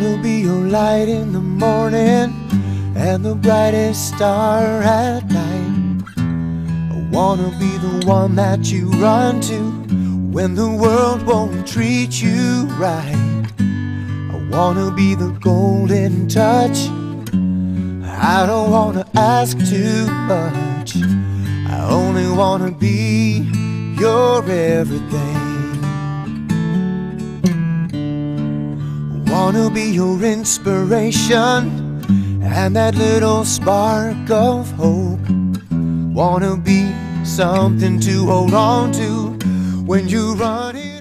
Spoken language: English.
wanna be your light in the morning and the brightest star at night. I wanna be the one that you run to when the world won't treat you right. I wanna be the golden touch. I don't wanna ask too much. I only wanna be your everything. Wanna be your inspiration and that little spark of hope. Wanna be something to hold on to when you're running.